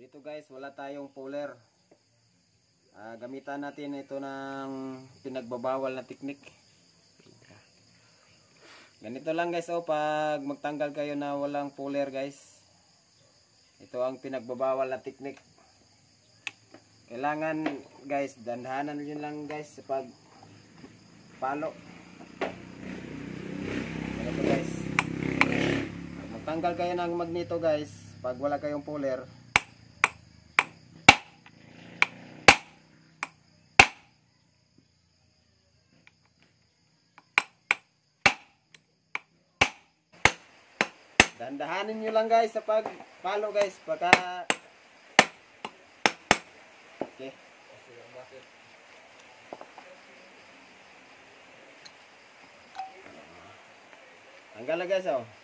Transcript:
Dito guys, wala tayong puller. Gamitan natin ito ng pinagbabawal na teknik. Ganito lang guys, pag magtanggal kayo na walang puller guys, ito ang pinagbabawal na teknik. Kailangan guys, dandahanan nyo lang guys sa pagpalo. Ganito guys, magtanggal kayo ng magneto guys, pag wala kayong puller, dandahanin nyo lang guys sa pagpalo guys, pagka okay. Tanggal na guys